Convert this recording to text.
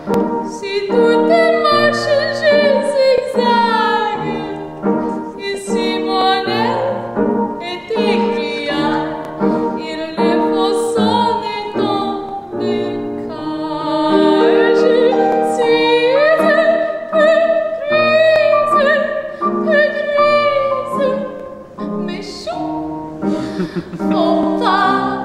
Si toutes tes marches je zigzague, et si mon aile est écrière, il les faut sonner dans le cœur. Je suis peu grise, mais chou, faut pas